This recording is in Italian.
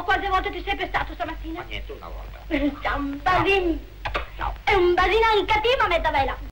quante volte ti sei pestato stamattina? Ma niente, una volta. C'è un basino. No. È un basino incattivo a metà vela.